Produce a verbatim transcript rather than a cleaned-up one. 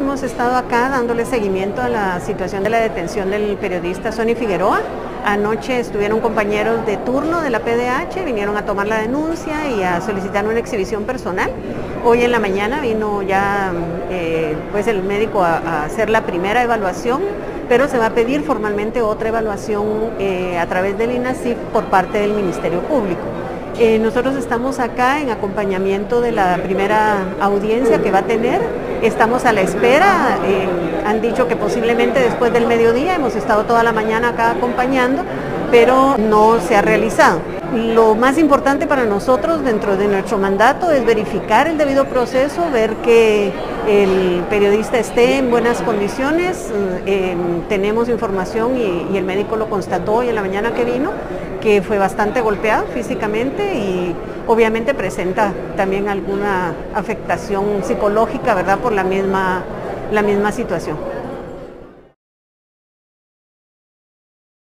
Hemos estado acá dándole seguimiento a la situación de la detención del periodista Sonny Figueroa. Anoche estuvieron compañeros de turno de la P D H, vinieron a tomar la denuncia y a solicitar una exhibición personal. Hoy en la mañana vino ya eh, pues el médico a, a hacer la primera evaluación, pero se va a pedir formalmente otra evaluación eh, a través del INASIF por parte del Ministerio Público. Eh, nosotros estamos acá en acompañamiento de la primera audiencia que va a tener, estamos a la espera, eh, han dicho que posiblemente después del mediodía, hemos estado toda la mañana acá acompañando, pero no se ha realizado. Lo más importante para nosotros dentro de nuestro mandato es verificar el debido proceso, ver que el periodista esté en buenas condiciones. Eh, tenemos información y, y el médico lo constató hoy en la mañana que vino, que fue bastante golpeado físicamente y obviamente presenta también alguna afectación psicológica, ¿verdad?, por la misma, la misma situación.